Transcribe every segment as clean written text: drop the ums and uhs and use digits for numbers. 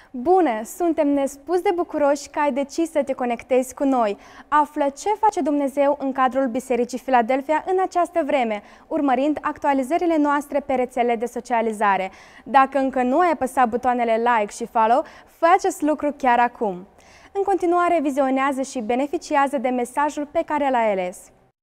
Bună! Suntem nespus de bucuroși că ai decis să te conectezi cu noi. Află ce face Dumnezeu în cadrul Bisericii Filadelfia în această vreme, urmărind actualizările noastre pe rețele de socializare. Dacă încă nu ai apăsat butoanele like și follow, fă acest lucru chiar acum. În continuare, vizionează și beneficiază de mesajul pe care l-ai ales.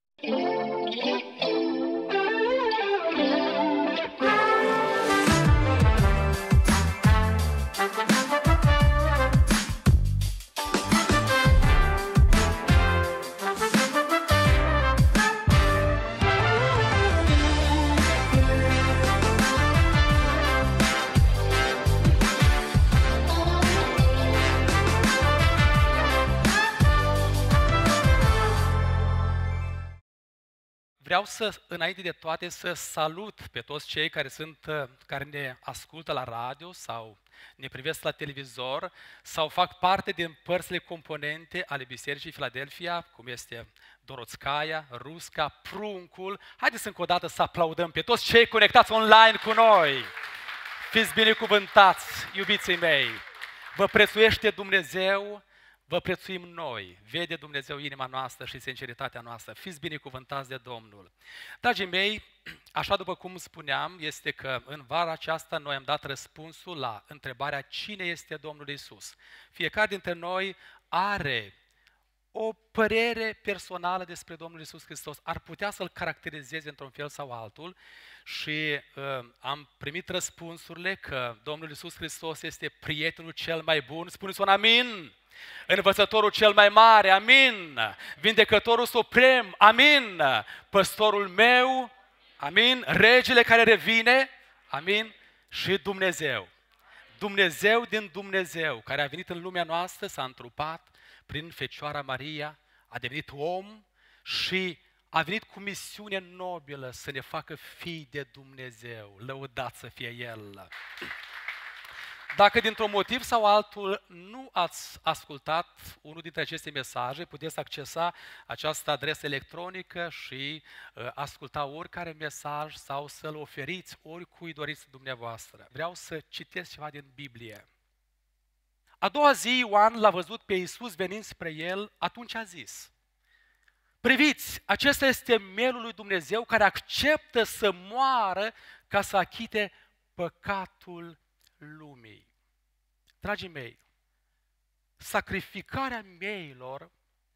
Vreau să, înainte de toate, să salut pe toți cei care ne ascultă la radio sau ne privesc la televizor sau fac parte din părțile componente ale Bisericii Filadelfia, cum este Doroțcaia, Rusca, Pruncul. Haideți încă o dată să aplaudăm pe toți cei conectați online cu noi. Fiți binecuvântați, iubiții mei! Vă prețuiește Dumnezeu, vă prețuim noi, vede Dumnezeu inima noastră și sinceritatea noastră. Fiți binecuvântați de Domnul. Dragii mei, așa după cum spuneam, este că în vara aceasta noi am dat răspunsul la întrebarea cine este Domnul Iisus. Fiecare dintre noi are o părere personală despre Domnul Iisus Hristos, ar putea să-L caracterizeze într-un fel sau altul și am primit răspunsurile că Domnul Iisus Hristos este prietenul cel mai bun. Spuneți un amin! Învățătorul cel mai mare, amin! Vindecătorul suprem, amin! Păstorul meu, amin! Regele care revine, amin! Și Dumnezeu. Dumnezeu din Dumnezeu, care a venit în lumea noastră, s-a întrupat prin Fecioara Maria, a devenit om și a venit cu misiune nobilă să ne facă fii de Dumnezeu. Lăudat să fie El! Dacă dintr-un motiv sau altul nu ați ascultat unul dintre aceste mesaje, puteți accesa această adresă electronică și asculta oricare mesaj sau să-l oferiți oricui doriți dumneavoastră. Vreau să citesc ceva din Biblie. A doua zi Ioan l-a văzut pe Iisus venind spre el, atunci a zis: priviți, acesta este mielul lui Dumnezeu care acceptă să moară ca să achite păcatul lumii. Dragii mei, sacrificarea mieilor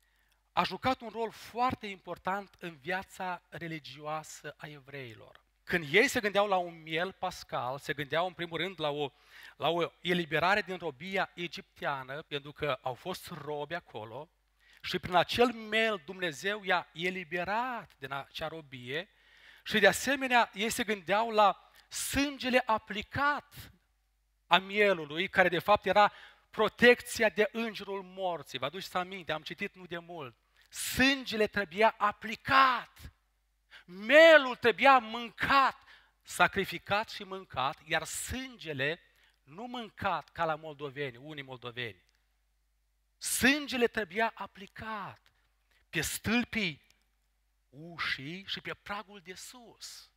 a jucat un rol foarte important în viața religioasă a evreilor. Când ei se gândeau la un miel pascal, se gândeau în primul rând la o eliberare din robia egipteană, pentru că au fost robi acolo și prin acel miel Dumnezeu i-a eliberat din acea robie și de asemenea ei se gândeau la sângele aplicat a mielului, care de fapt era protecția de îngerul morții. Vă aduceți aminte, am citit nu de mult. Sângele trebuia aplicat, mielul trebuia mâncat, sacrificat și mâncat, iar sângele nu mâncat ca la moldoveni, unii moldoveni. Sângele trebuia aplicat pe stâlpii ușii și pe pragul de sus,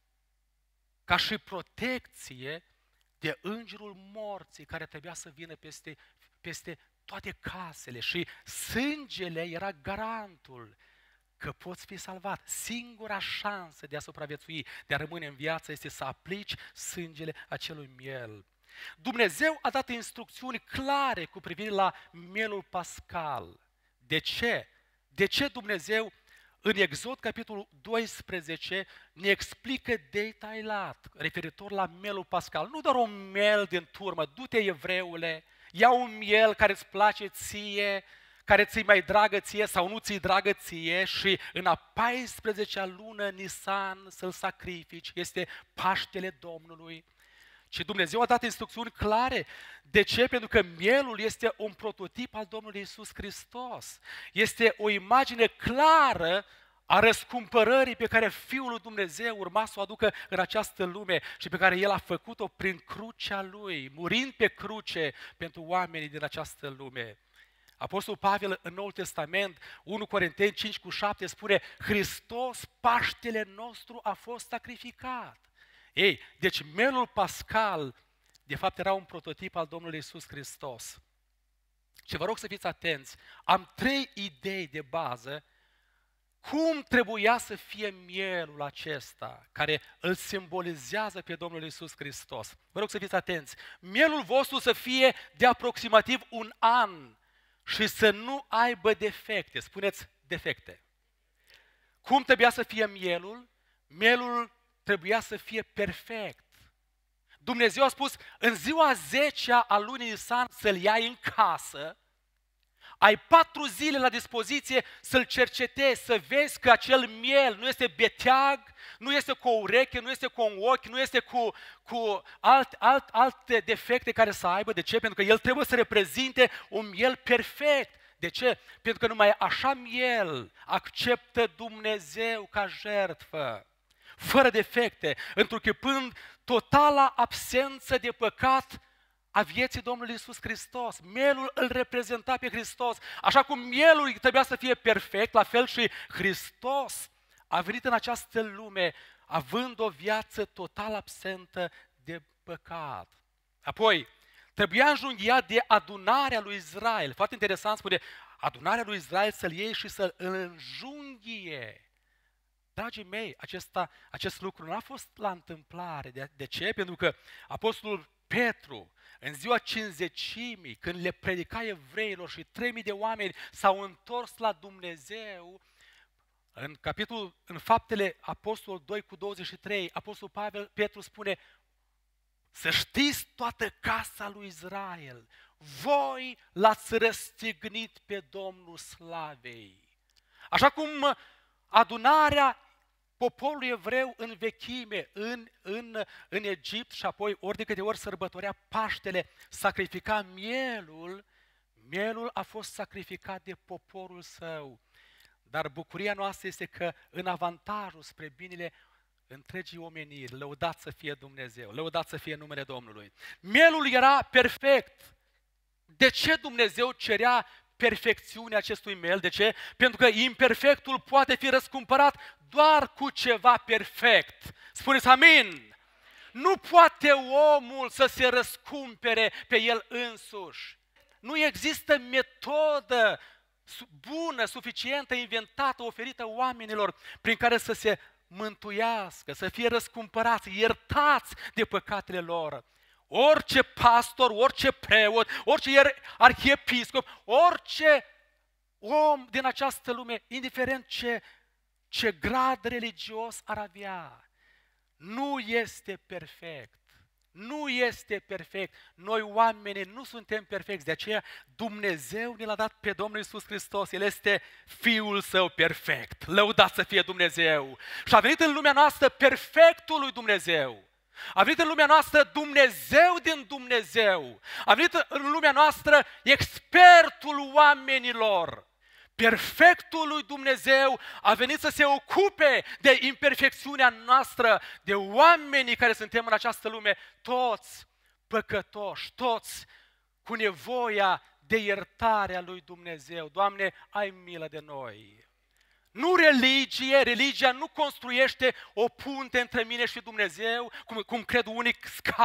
ca și protecție de îngerul morții care trebuia să vină peste toate casele și sângele era garantul că poți fi salvat. Singura șansă de a supraviețui, de a rămâne în viață, este să aplici sângele acelui miel. Dumnezeu a dat instrucțiuni clare cu privire la mielul pascal. De ce? De ce Dumnezeu în Exod, capitolul 12, ne explică detailat, referitor la mielul pascal. Nu doar un miel din turmă, du-te evreule, ia un miel care îți place ție, care ți-i mai dragă ție sau nu ți-i dragă ție și în a 14-a lună Nisan să-l sacrifici, este Paștele Domnului. Și Dumnezeu a dat instrucțiuni clare. De ce? Pentru că mielul este un prototip al Domnului Iisus Hristos. Este o imagine clară a răscumpărării pe care Fiul lui Dumnezeu urma să o aducă în această lume și pe care El a făcut-o prin crucea Lui, murind pe cruce pentru oamenii din această lume. Apostolul Pavel în Noul Testament, 1 Corinteni 5:7 spune: Hristos, Paștele nostru, a fost sacrificat. Ei, deci mielul pascal De fapt, era un prototip al Domnului Iisus Hristos. Și vă rog să fiți atenți, am 3 idei de bază cum trebuia să fie mielul acesta care îl simbolizează pe Domnul Iisus Hristos. Vă rog să fiți atenți. Mielul vostru să fie de aproximativ 1 an și să nu aibă defecte. Spuneți defecte. Cum trebuia să fie mielul? Mielul trebuia să fie perfect. Dumnezeu a spus, în ziua 10-a a lunii Nisan să-l iai în casă, ai 4 zile la dispoziție să-l cercetezi, să vezi că acel miel nu este beteag, nu este cu o ureche, nu este cu un ochi, nu este cu alte defecte care să aibă. De ce? Pentru că el trebuie să reprezinte un miel perfect. De ce? Pentru că numai așa miel acceptă Dumnezeu ca jertfă, fără defecte, întruchipând totala absență de păcat a vieții Domnului Iisus Hristos. Mielul îl reprezenta pe Hristos. Așa cum mielul trebuia să fie perfect, la fel și Hristos a venit în această lume având o viață total absentă de păcat. Apoi, trebuia înjunghiat de adunarea lui Israel. Foarte interesant, spune, adunarea lui Israel să-l iei și să-l înjunghie. Dragii mei, acest lucru nu a fost la întâmplare. De ce? Pentru că Apostolul Petru, în ziua Cincizecimii, când le predica evreilor și 3000 de oameni s-au întors la Dumnezeu, în Faptele Apostolul 2:23, Apostolul Petru spune, să știți toată casa lui Israel, voi l-ați răstignit pe Domnul Slavei. Așa cum adunarea poporului evreu în vechime, în Egipt și apoi ori de câte ori sărbătorea Paștele, sacrifica mielul a fost sacrificat de poporul său. Dar bucuria noastră este că în avantajul spre binele întregii omeniri, lăudat să fie Dumnezeu, lăudat să fie numele Domnului. Mielul era perfect. De ce Dumnezeu cerea perfecțiunea acestui miel? De ce? Pentru că imperfectul poate fi răscumpărat doar cu ceva perfect. Spuneți amin! Nu poate omul să se răscumpere pe el însuși. Nu există metodă bună, suficientă, inventată, oferită oamenilor prin care să se mântuiască, să fie răscumpărați, iertați de păcatele lor. Orice pastor, orice preot, orice arhiepiscop, orice om din această lume, indiferent ce grad religios ar avea, nu este perfect. Nu este perfect. Noi oamenii nu suntem perfecți. De aceea Dumnezeu ne l-a dat pe Domnul Iisus Hristos. El este Fiul Său perfect. Lăudat să fie Dumnezeu. Și a venit în lumea noastră perfectul lui Dumnezeu. A venit în lumea noastră Dumnezeu din Dumnezeu. A venit în lumea noastră expertul oamenilor. Perfectul lui Dumnezeu a venit să se ocupe de imperfecțiunea noastră, de oamenii care suntem în această lume, toți păcătoși, toți cu nevoia de iertarea lui Dumnezeu. Doamne, ai milă de noi! Nu religia nu construiește o punte între mine și Dumnezeu, cum cred unii,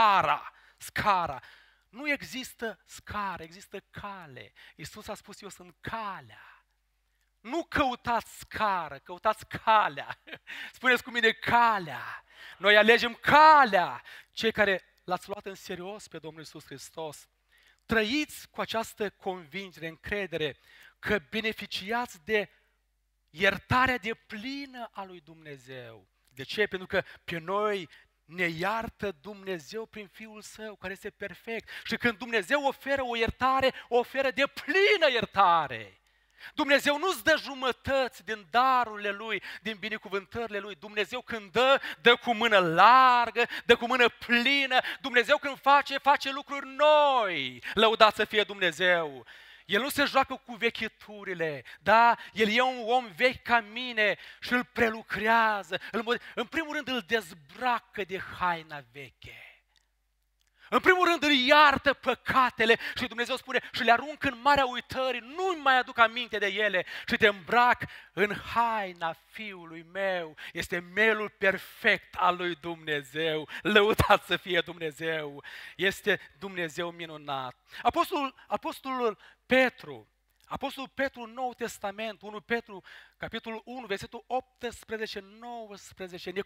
scara. Nu există scară, există cale. Iisus a spus, eu sunt calea. Nu căutați scară, căutați calea. Spuneți cu mine calea. Noi alegem calea. Cei care l-ați luat în serios pe Domnul Iisus Hristos, trăiți cu această convingere, încredere, că beneficiați de iertarea deplină a lui Dumnezeu. De ce? Pentru că pe noi ne iartă Dumnezeu prin Fiul Său, care este perfect. Și când Dumnezeu oferă o iertare, oferă deplină iertare. Dumnezeu nu-ți dă jumătăți din darurile Lui, din binecuvântările Lui. Dumnezeu când dă cu mână largă, dă cu mână plină. Dumnezeu când face lucruri noi. Lăudat să fie Dumnezeu. El nu se joacă cu vechiturile, da? El e un om vechi ca mine și îl prelucrează. În primul rând îl dezbracă de haina veche. În primul rând îi iartă păcatele și Dumnezeu spune și le aruncă în marea uitării, nu-mi mai aduc aminte de ele și te îmbrac în haina Fiului meu. Este mielul perfect al lui Dumnezeu. Lăudat să fie Dumnezeu. Este Dumnezeu minunat. Apostolul Petru în Noul Testament, 1 Petru, capitolul 1, versetul 18-19, ne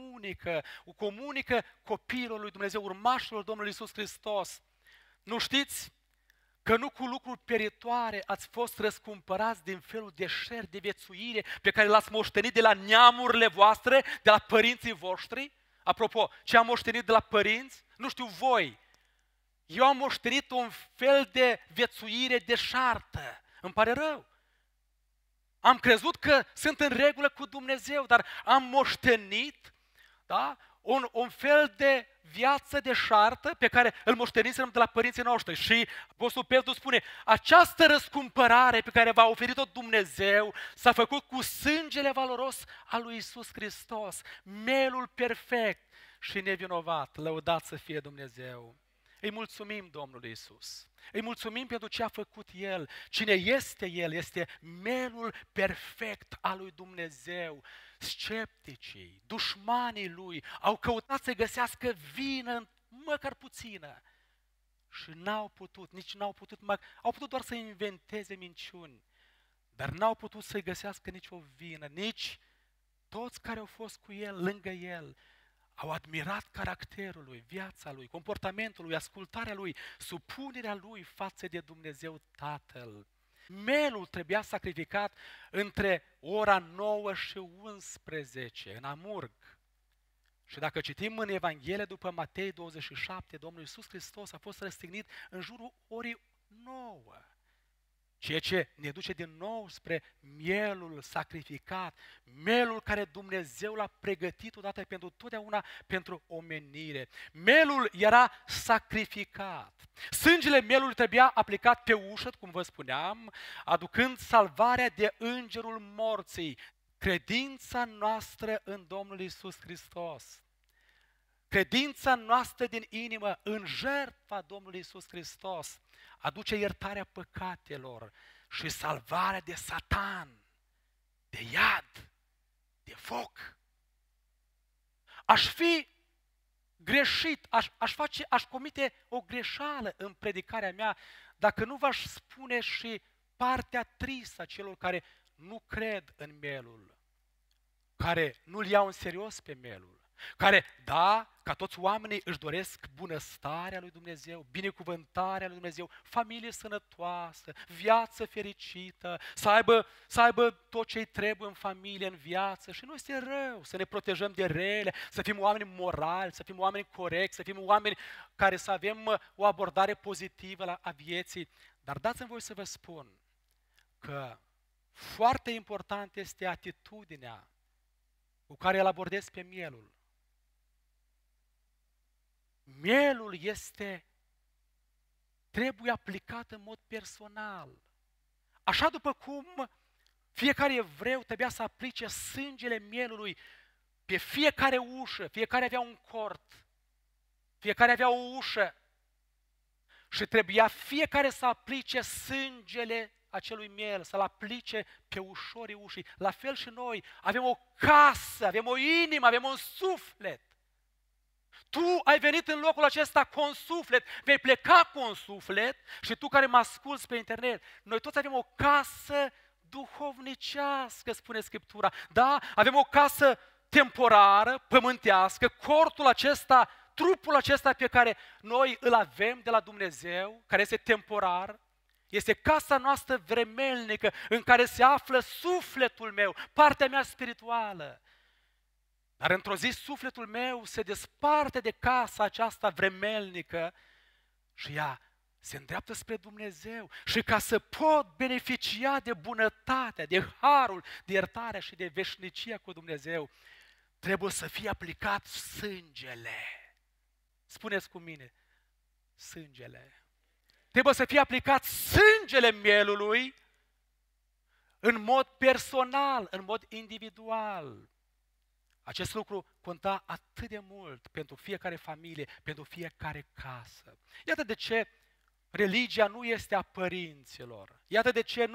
comunică copiilor lui Dumnezeu, urmașilor Domnului Iisus Hristos. Nu știți că nu cu lucruri peritoare ați fost răscumpărați din felul de șer de viețuire pe care l-ați moștenit de la neamurile voastre, de la părinții voștri? Apropo, ce am moștenit de la părinți? Nu știu voi. Eu am moștenit un fel de viețuire deșartă. Îmi pare rău. Am crezut că sunt în regulă cu Dumnezeu, dar am moștenit, da, un fel de viață deșartă pe care îl moștenisem de la părinții noștri. Și Apostolul Petru spune, această răscumpărare pe care v-a oferit-o Dumnezeu s-a făcut cu sângele valoros al lui Iisus Hristos, mielul perfect și nevinovat. Lăudat să fie Dumnezeu! Îi mulțumim Domnului Iisus. Îi mulțumim pentru ce a făcut El. Cine este El? Este mielul perfect al lui Dumnezeu. Scepticii, dușmanii Lui au căutat să găsească vină măcar puțină. Și n-au putut, au putut doar să inventeze minciuni. Dar n-au putut să-i găsească nicio vină, nici toți care au fost cu El, lângă El. Au admirat caracterul lui, viața lui, comportamentul lui, ascultarea lui, supunerea lui față de Dumnezeu Tatăl. Mielul trebuia sacrificat între ora 9 și 11 în amurg. Și dacă citim în Evanghelie după Matei 27, Domnul Iisus Hristos a fost răstignit în jurul orii 9. Ceea ce ne duce din nou spre mielul sacrificat, mielul care Dumnezeu l-a pregătit odată pentru totdeauna pentru omenire. Mielul era sacrificat. Sângele mielului trebuia aplicat pe ușă, cum vă spuneam, aducând salvarea de îngerul morții. Credința noastră în Domnul Iisus Hristos. Credința noastră din inimă în jertfa Domnului Iisus Hristos aduce iertarea păcatelor și salvarea de Satan, de iad, de foc. Aș fi greșit, aș comite o greșeală în predicarea mea dacă nu v-aș spune și partea tristă a celor care nu cred în mielul, care nu-l iau în serios pe mielul. Care, da, ca toți oamenii își doresc bunăstarea lui Dumnezeu, binecuvântarea lui Dumnezeu, familie sănătoasă, viață fericită, să aibă tot ce-i trebuie în familie, în viață. Și nu este rău să ne protejăm de rele, să fim oameni morali, să fim oameni corecți, să fim oameni care să avem o abordare pozitivă a vieții. Dar dați-mi voi să vă spun că foarte important este atitudinea cu care îl abordez pe mielul. Mielul trebuie aplicat în mod personal. Așa după cum fiecare evreu trebuia să aplice sângele mielului pe fiecare ușă, fiecare avea un cort, fiecare avea o ușă și trebuia fiecare să aplice sângele acelui miel, să-l aplice pe ușorii ușii. La fel și noi avem o casă, avem o inimă, avem un suflet. Tu ai venit în locul acesta cu un suflet, vei pleca cu un suflet și tu care mă asculți pe internet, noi toți avem o casă duhovnicească, spune Scriptura. Da, avem o casă temporară, pământească, cortul acesta, trupul acesta pe care noi îl avem de la Dumnezeu, care este temporar, este casa noastră vremelnică în care se află sufletul meu, partea mea spirituală. Dar într-o zi sufletul meu se desparte de casa aceasta vremelnică și ea se îndreaptă spre Dumnezeu. Și ca să pot beneficia de bunătatea, de harul, de iertarea și de veșnicia cu Dumnezeu, trebuie să fie aplicat sângele. Spuneți cu mine, sângele. Trebuie să fie aplicat sângele mielului în mod personal, în mod individual. Acest lucru conta atât de mult pentru fiecare familie, pentru fiecare casă. Iată de ce religia nu este a părinților. Iată de ce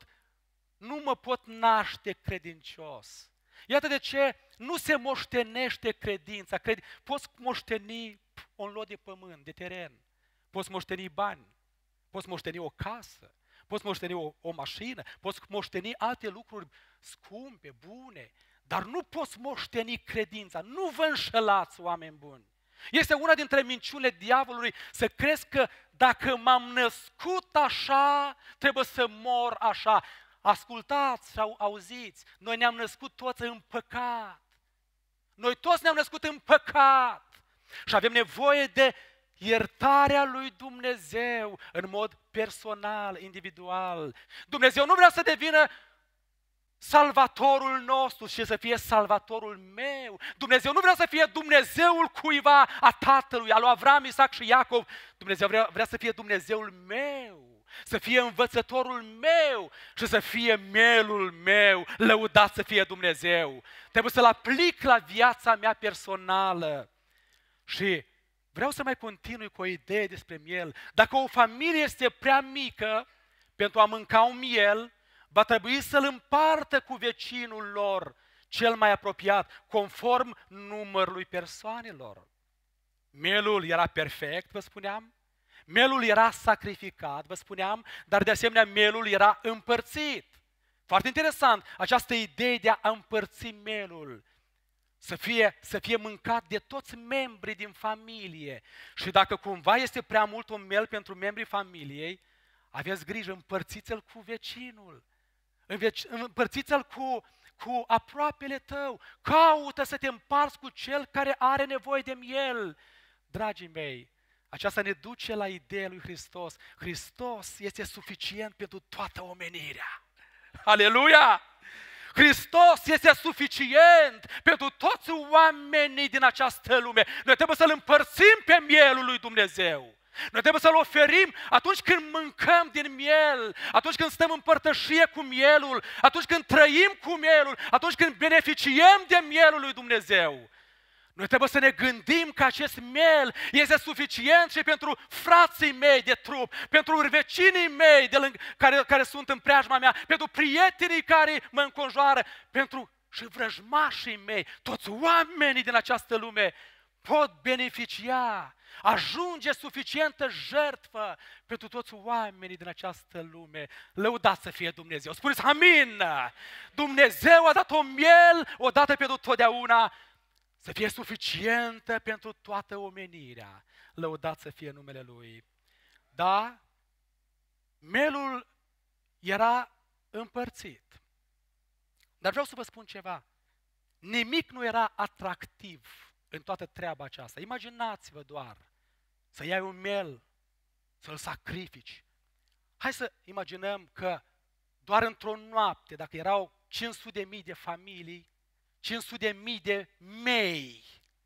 nu mă pot naște credincios. Iată de ce nu se moștenește credința. Poți moșteni un lot de pământ, de teren. Poți moșteni bani. Poți moșteni o casă. Poți moșteni o mașină. Poți moșteni alte lucruri scumpe, bune. Dar nu poți moșteni credința. Nu vă înșelați, oameni buni. Este una dintre minciunile diavolului să crezi că dacă m-am născut așa, trebuie să mor așa. Ascultați sau auziți, noi ne-am născut toți în păcat. Noi toți ne-am născut în păcat și avem nevoie de iertarea lui Dumnezeu în mod personal, individual. Dumnezeu nu vrea să devină salvatorul nostru și să fie salvatorul meu. Dumnezeu nu vrea să fie Dumnezeul cuiva, a tatălui, a lui Avram, Isaac și Iacov. Dumnezeu vrea să fie Dumnezeul meu, să fie învățătorul meu și să fie mielul meu. Lăudat să fie Dumnezeu. Trebuie să-L aplic la viața mea personală. Și vreau să mai continui cu o idee despre miel. Dacă o familie este prea mică pentru a mânca un miel, va trebui să-l împartă cu vecinul lor, cel mai apropiat, conform numărului persoanelor. Mielul era perfect, vă spuneam, mielul era sacrificat, vă spuneam, dar de asemenea mielul era împărțit. Foarte interesant, această idee de a împărți mielul, să fie mâncat de toți membrii din familie. Și dacă cumva este prea mult un miel pentru membrii familiei, aveți grijă, împărțiți-l cu vecinul. Împărțiți-l cu aproapele tău. Caută să te împarți cu cel care are nevoie de miel. Dragii mei, aceasta ne duce la ideea lui Hristos. Hristos este suficient pentru toată omenirea. Aleluia! Hristos este suficient pentru toți oamenii din această lume. Noi trebuie să-L împărțim pe mielul lui Dumnezeu. Noi trebuie să-L oferim atunci când mâncăm din miel, atunci când stăm în părtășie cu mielul, atunci când trăim cu mielul, atunci când beneficiem de mielul lui Dumnezeu. Noi trebuie să ne gândim că acest miel este suficient și pentru frații mei de trup, pentru vecinii mei care sunt în preajma mea, pentru prietenii care mă înconjoară, pentru și vrăjmașii mei, toți oamenii din această lume pot beneficia. Ajunge suficientă jertfă pentru toți oamenii din această lume. Lăudați să fie Dumnezeu. Spuneți amin! Dumnezeu a dat o miel odată pentru totdeauna să fie suficientă pentru toată omenirea. Lăudați să fie numele Lui. Da, mielul era împărțit. Dar vreau să vă spun ceva. Nimic nu era atractiv în toată treaba aceasta. Imaginați-vă doar să iei un miel, să-l sacrifici. Hai să imaginăm că doar într-o noapte, dacă erau 500.000 de familii, 500.000 de mei,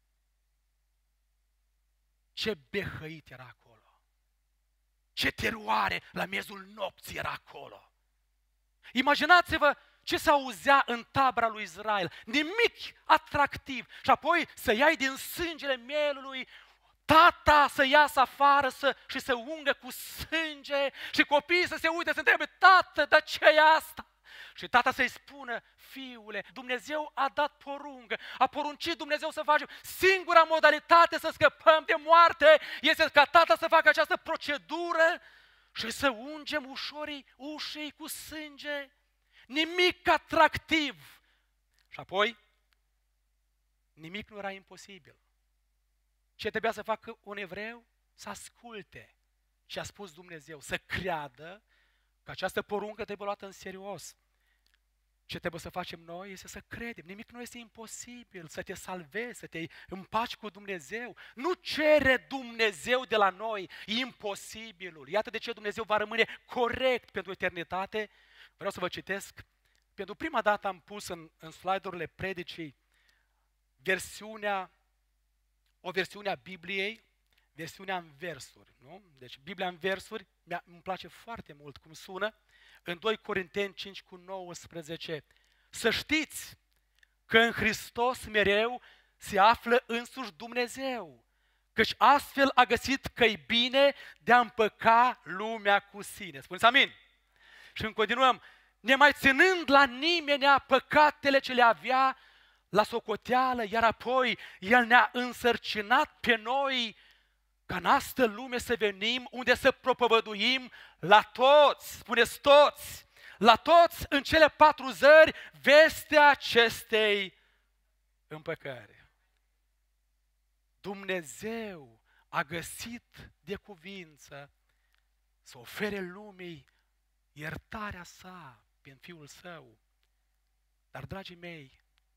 ce behăit era acolo. Ce teroare la miezul nopții era acolo. Imaginați-vă ce se auzea în tabăra lui Israel. Nimic atractiv. Și apoi să iai din sângele mielului, tata să iasă afară și să ungă cu sânge și copiii să se uite, să întrebe, tată, dar ce e asta? Și tata să-i spună, fiule, Dumnezeu a dat poruncă, a poruncit Dumnezeu să facem. Singura modalitate să scăpăm de moarte este ca tata să facă această procedură și să ungem ușii cu sânge. Nimic atractiv. Și apoi, nimic nu era imposibil. Ce trebuia să facă un evreu? Să asculte ce a spus Dumnezeu, să creadă că această poruncă trebuie luată în serios. Ce trebuie să facem noi este să credem. Nimic nu este imposibil, să te salvezi, să te împaci cu Dumnezeu. Nu cere Dumnezeu de la noi imposibilul. Iată de ce Dumnezeu va rămâne corect pentru eternitate. Vreau să vă citesc. Pentru prima dată am pus în slide-urile predicii o versiune a Bibliei, versiunea în versuri. Nu? Deci Biblia în versuri, îmi place foarte mult cum sună. În 2 Corinteni 5:19, să știți, că în Hristos mereu se află însuși Dumnezeu, căci astfel a găsit că-i bine de a împăca lumea cu sine. Spuneți amin? Și continuăm, nemai ținând la nimenea păcatele ce le avea la socoteală, iar apoi El ne-a însărcinat pe noi ca în astă lume să venim, unde să propovăduim la toți, spuneți toți, la toți în cele 4 zări vestea acestei împăcări. Dumnezeu a găsit de cuvință să ofere lumii iertarea sa prin Fiul Său. Dar, dragii mei,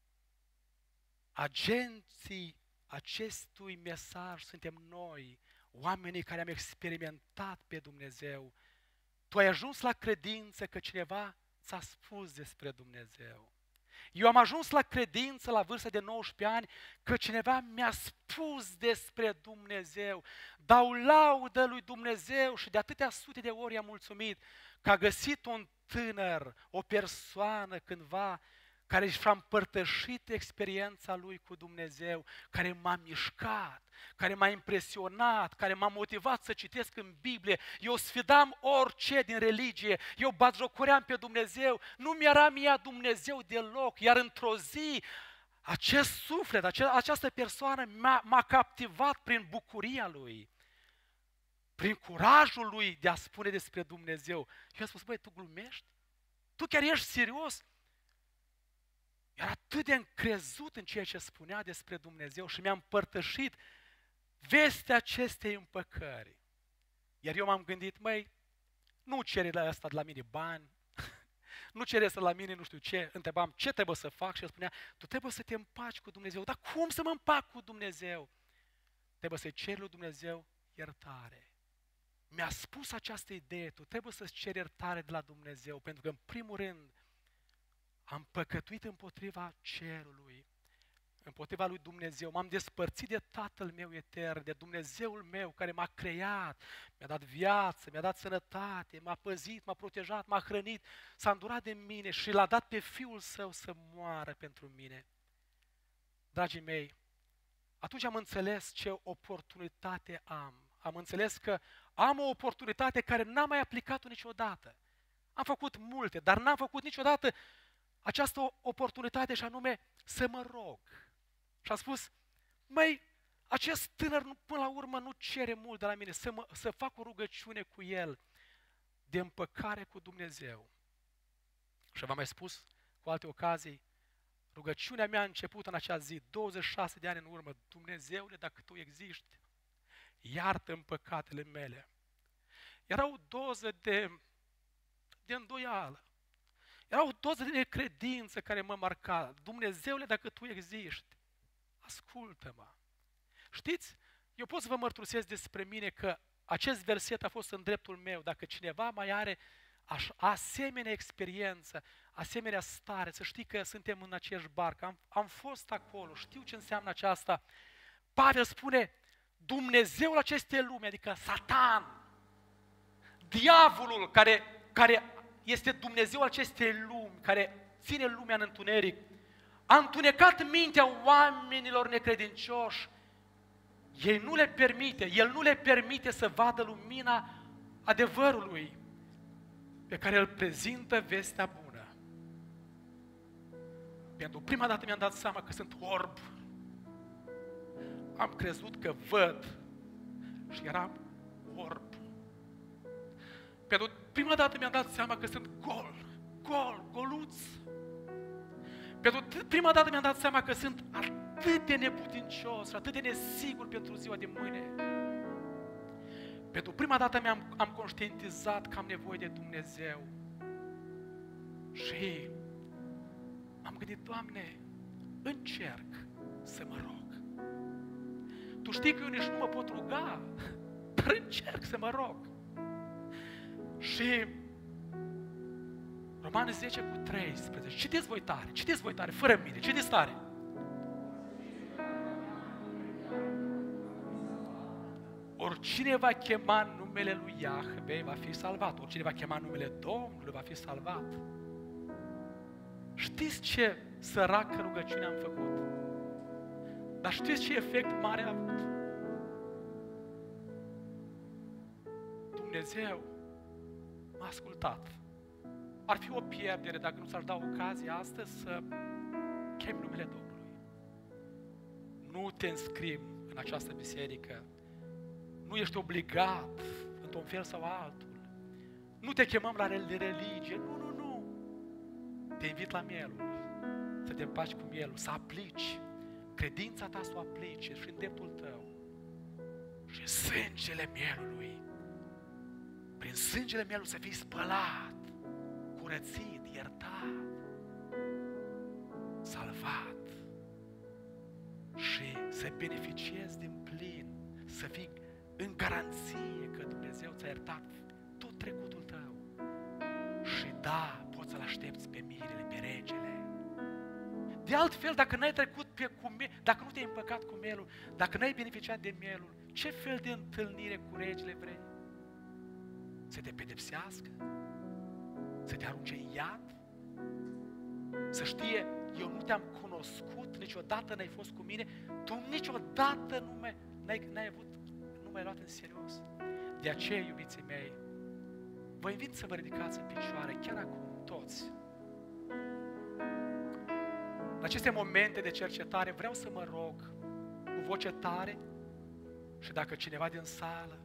agenții acestui mesaj suntem noi, oamenii care am experimentat pe Dumnezeu. Tu ai ajuns la credință că cineva ți-a spus despre Dumnezeu. Eu am ajuns la credință la vârsta de 19 ani că cineva mi-a spus despre Dumnezeu. Dau laudă lui Dumnezeu și de atâtea sute de ori am mulțumit că a găsit un tânăr, o persoană cândva care și-a împărtășit experiența lui cu Dumnezeu, care m-a mișcat, care m-a impresionat, care m-a motivat să citesc în Biblie. Eu sfidam orice din religie, eu batjocoream pe Dumnezeu, nu mi-era mie Dumnezeu deloc, iar într-o zi acest suflet, această persoană m-a captivat prin bucuria lui, prin curajul lui de a spune despre Dumnezeu. Eu am spus, băi, tu glumești? Tu chiar ești serios? Era atât de încrezut în ceea ce spunea despre Dumnezeu și mi-a împărtășit vestea acestei împăcări. Iar eu m-am gândit, măi, nu cere la asta de la mine bani, nu cere să la mine nu știu ce, întrebam ce trebuie să fac și el spunea, tu trebuie să te împaci cu Dumnezeu. Dar cum să mă împac cu Dumnezeu? Trebuie să-i ceri lui Dumnezeu iertare. Mi-a spus această idee, tu trebuie să-ți ceri iertare de la Dumnezeu, pentru că în primul rând am păcătuit împotriva cerului, împotriva lui Dumnezeu, m-am despărțit de Tatăl meu etern, de Dumnezeul meu care m-a creat, mi-a dat viață, mi-a dat sănătate, m-a păzit, m-a protejat, m-a hrănit, s-a îndurat de mine și l-a dat pe Fiul Său să moară pentru mine. Dragii mei, atunci am înțeles ce oportunitate am. Am înțeles că am o oportunitate care n-am mai aplicat-o niciodată. Am făcut multe, dar n-am făcut niciodată această oportunitate și anume să mă rog. Și am spus, măi, acest tânăr până la urmă nu cere mult de la mine, să fac o rugăciune cu el de împăcare cu Dumnezeu. Și v-am mai spus cu alte ocazii, rugăciunea mea a început în acea zi, 26 de ani în urmă, Dumnezeule, dacă Tu existi, iartă-mi păcatele mele. Era o doză de îndoială. Era o doză de credință care mă marca. Dumnezeule, dacă Tu existi, ascultă-mă. Știți, eu pot să vă mărturisesc despre mine că acest verset a fost în dreptul meu. Dacă cineva mai are asemenea experiență, asemenea stare, să știi că suntem în aceeași barcă. Am fost acolo, știu ce înseamnă aceasta. Pavel spune, Dumnezeul acestei lumi, adică Satan, diavolul care este Dumnezeul acestei lumi, care ține lumea în întuneric, a întunecat mintea oamenilor necredincioși. El nu le permite să vadă lumina adevărului pe care îl prezintă vestea bună. Pentru prima dată mi-am dat seama că sunt orb. Am crezut că văd și eram orb. Pentru prima dată mi-am dat seama că sunt goluț. Pentru prima dată mi-am dat seama că sunt atât de neputincios, atât de nesigur pentru ziua de mâine. Pentru prima dată am conștientizat că am nevoie de Dumnezeu. Și am gândit, Doamne, încerc să mă rog. Tu știi că eu nici nu mă pot ruga, dar încerc să mă rog. Și Romani 10:13. Citiți voi tare, fără mine, citiți tare. Oricine va chema numele lui Iahve va fi salvat. Oricine va chema numele Domnului va fi salvat. Știți ce săracă rugăciune am făcut. Dar știți ce efect mare a avut? Dumnezeu m-a ascultat. Ar fi o pierdere dacă nu ți-aș da ocazia astăzi să chem numele Domnului. Nu te înscrii în această biserică. Nu ești obligat într-un fel sau altul. Nu te chemăm la religie. Nu. Te invit la mielul. Să te împaci cu mielul, să aplici credința ta, să o aplici și în dreptul tău. Și sângele mielului. Prin sângele mielului să fii spălat, curățit, iertat, salvat și să beneficiezi din plin, să fii în garanție că Dumnezeu ți-a iertat tot trecutul tău. Și da, poți să-L aștepți pe mirele, pe regele. De altfel, dacă n-ai trecut dacă nu te-ai împăcat cu mielul, dacă n-ai beneficiat de mielul, ce fel de întâlnire cu regele vrei? Să te pedepsească? Să te arunce în iad? Să știe, eu nu te-am cunoscut, niciodată n-ai fost cu mine, tu niciodată nu m-ai luat în serios. De aceea, iubiții mei, vă invit să vă ridicați în picioare, chiar acum, toți. În aceste momente de cercetare vreau să mă rog cu voce tare și dacă cineva din sală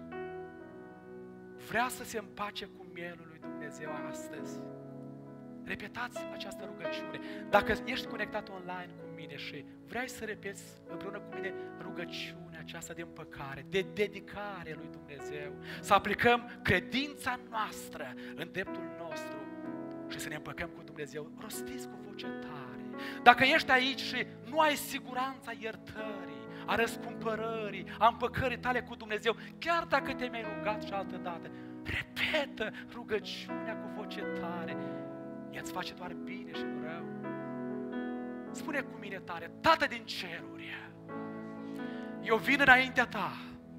vrea să se împace cu mielul lui Dumnezeu astăzi, repetați această rugăciune. Dacă ești conectat online cu mine și vrei să repeți împreună cu mine rugăciunea aceasta de împăcare, de dedicare lui Dumnezeu, să aplicăm credința noastră în dreptul nostru și să ne împăcăm cu Dumnezeu, rostiți cu voce tare. Dacă ești aici și nu ai siguranța iertării, a răscumpărării, a împăcării tale cu Dumnezeu, chiar dacă te-ai mai rugat și altă dată, repetă rugăciunea cu voce tare. Ea îți face doar bine și nu rău. Spune cu mine tare: Tată din ceruri, eu vin înaintea ta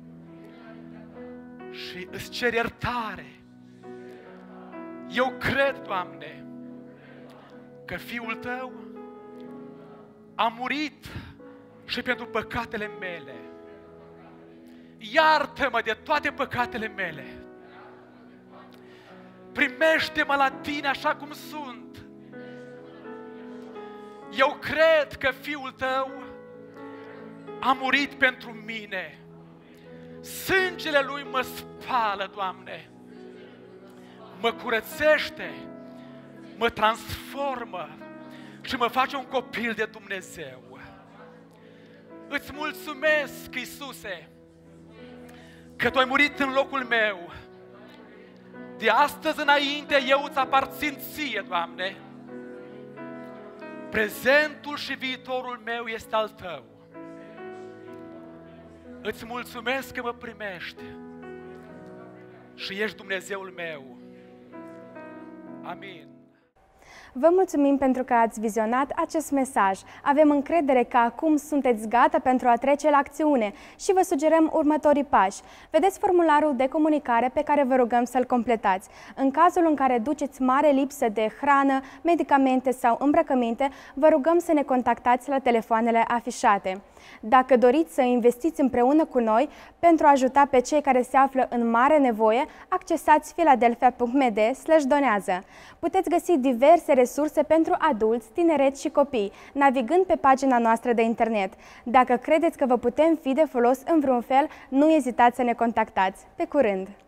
și îți cer iertare. Eu cred, Doamne, că Fiul Tău a murit și pentru păcatele mele. Iartă-mă de toate păcatele mele. Primește-mă la Tine așa cum sunt. Eu cred că Fiul Tău a murit pentru mine. Sângele Lui mă spală, Doamne. Mă curățește, mă transformă și mă face un copil de Dumnezeu. Îți mulțumesc, Iisuse, că Tu ai murit în locul meu. De astăzi înainte eu îți aparțin Ție, Doamne. Prezentul și viitorul meu este al Tău. Îți mulțumesc că mă primești și ești Dumnezeul meu. Amin. Vă mulțumim pentru că ați vizionat acest mesaj. Avem încredere că acum sunteți gata pentru a trece la acțiune și vă sugerăm următorii pași. Vedeți formularul de comunicare pe care vă rugăm să-l completați. În cazul în care duceți mare lipsă de hrană, medicamente sau îmbrăcăminte, vă rugăm să ne contactați la telefoanele afișate. Dacă doriți să investiți împreună cu noi pentru a ajuta pe cei care se află în mare nevoie, accesați philadelphia.md/donează. Puteți găsi diverse resurse pentru adulți, tineret și copii, navigând pe pagina noastră de internet. Dacă credeți că vă putem fi de folos în vreun fel, nu ezitați să ne contactați. Pe curând!